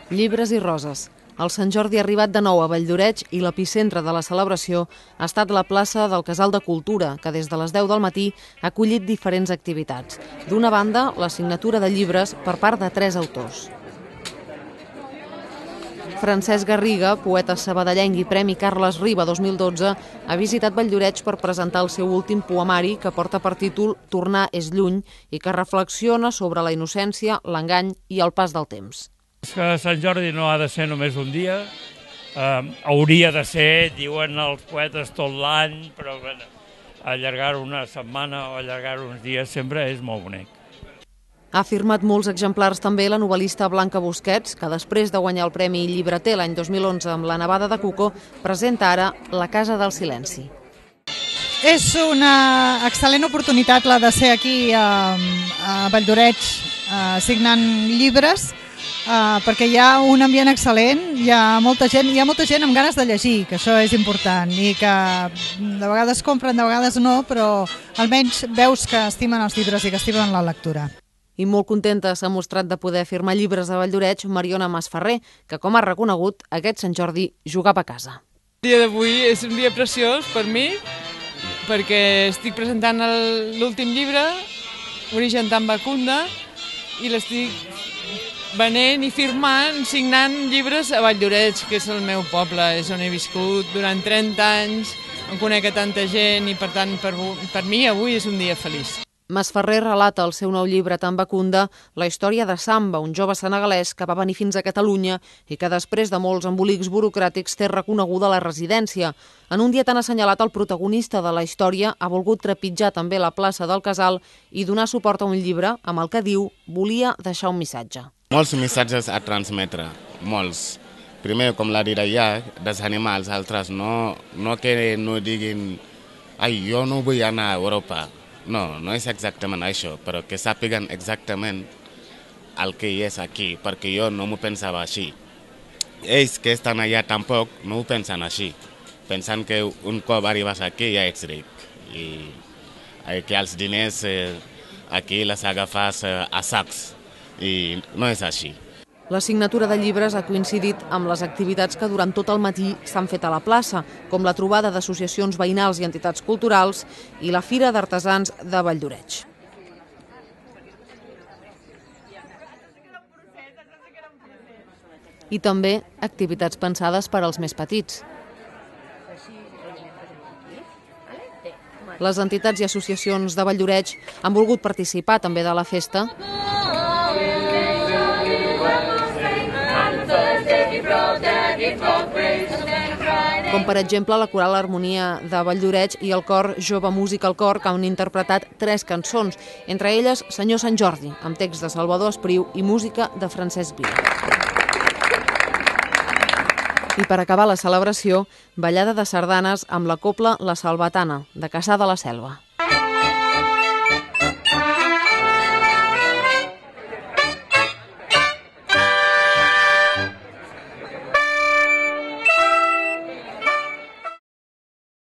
Llibres i roses. El Sant Jordi ha arribat de nou a Valldoreix i l'epicentre de la celebració ha estat la plaça del Casal de Cultura, que des de les 10 del matí ha acollit diferents activitats. D'una banda, la signatura de llibres per part de 3 autors. Francesc Garriga, poeta sabadellenc i Premi Carles Riba 2012, ha visitat Valldoreix per presentar el seu últim poemari que porta per títol Tornar és lluny i que reflexiona sobre la innocència, l'engany i el pas del temps. Que Sant Jordi no ha de ser només un dia, hauria de ser, diuen els poetes, tot l'any, però allargar-ho una setmana o allargar-ho uns dies sempre és molt bonic. Ha firmat molts exemplars també la novel·lista Blanca Busquets, que després de guanyar el Premi Llibreter l'any 2011 amb La nevada de Cuco, presenta ara La casa del silenci. És una excel·lent oportunitat la de ser aquí a Valldoreix signant llibres, perquè hi ha un ambient excel·lent, hi ha molta gent amb ganes de llegir, que això és important, i que de vegades compren, de vegades no, però almenys veus que estimen els llibres i que estimen la lectura. I molt contenta s'ha mostrat de poder firmar llibres a Valldoreix Mariona Masferrer, que, com ha reconegut, aquest Sant Jordi jugava a casa. El dia d'avui és un dia preciós per mi, perquè estic presentant l'últim llibre, Origen Tambacunda, i l'estic venent i firmant, signant llibres a Valldoreix, que és el meu poble, és on he viscut durant 30 anys, em conec a tanta gent i per tant per mi avui és un dia feliç. Masferrer relata al seu nou llibre Tambacunda la història de Samba, un jove senegalès que va venir fins a Catalunya i que després de molts embolics burocràtics té reconeguda la residència. En un dia tan assenyalat, el protagonista de la història ha volgut trepitjar també la plaça del Casal i donar suport a un llibre amb el que diu volia deixar un missatge. Molts missatges a transmetre, molts. Primer, com la dirà ja, dels animals, altres no que no diguin ai, jo no vull anar a Europa. No, no és exactament això, però que sàpiguen exactament el que és aquí, perquè jo no m'ho pensava així. Ells que estan allà tampoc no ho pensen així, pensant que un cop arribes aquí ja ets ric i que els diners aquí les agafes a sacs i no és així. La signatura de llibres ha coincidit amb les activitats que durant tot el matí s'han fet a la plaça, com la trobada d'associacions veïnals i entitats culturals i la Fira d'Artesans de Valldoreix. I també activitats pensades per als més petits. Les entitats i associacions de Valldoreix han volgut participar també de la festa, com per exemple la Coral Harmonia de Valldoreix i el cor Jove Musical Cor, que han interpretat 3 cançons, entre elles Senyor Sant Jordi, amb text de Salvador Espriu i música de Francesc Vila. I per acabar la celebració, ballada de sardanes amb la cobla La Salvatana, de Cassà de la Selva.